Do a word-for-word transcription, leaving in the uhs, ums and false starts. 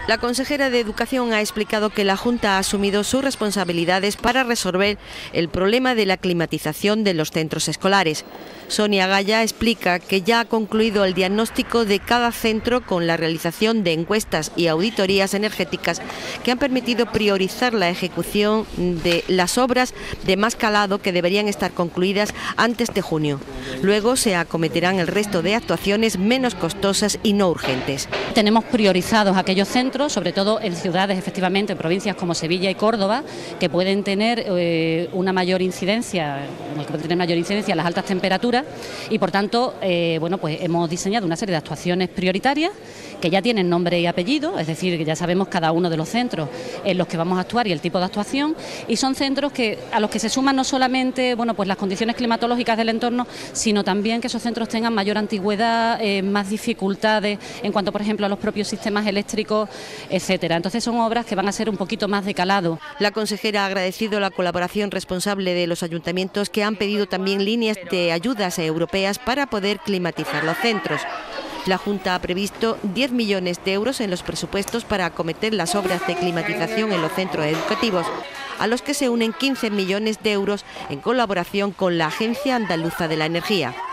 La consejera de Educación ha explicado que la Junta ha asumido sus responsabilidades para resolver el problema de la climatización de los centros escolares. Sonia Gaya explica que ya ha concluido el diagnóstico de cada centro con la realización de encuestas y auditorías energéticas que han permitido priorizar la ejecución de las obras de más calado que deberían estar concluidas antes de junio. Luego se acometerán el resto de actuaciones menos costosas y no urgentes. Tenemos priorizados aquellos centros, sobre todo en ciudades, efectivamente, en provincias como Sevilla y Córdoba, que pueden tener eh, una mayor incidencia, que pueden tener mayor incidencia las altas temperaturas y, por tanto, eh, bueno, pues hemos diseñado una serie de actuaciones prioritarias que ya tienen nombre y apellido, es decir, que ya sabemos cada uno de los centros en los que vamos a actuar y el tipo de actuación, y son centros que a los que se suman no solamente, bueno, pues las condiciones climatológicas del entorno, sino también que esos centros tengan mayor antigüedad, eh, más dificultades en cuanto, por ejemplo, a los propios sistemas eléctricos, etcétera. Entonces son obras que van a ser un poquito más de calado. La consejera ha agradecido la colaboración responsable de los ayuntamientos, que han pedido también líneas de ayudas europeas para poder climatizar los centros. La Junta ha previsto diez millones de euros en los presupuestos para acometer las obras de climatización en los centros educativos, a los que se unen quince millones de euros en colaboración con la Agencia Andaluza de la Energía.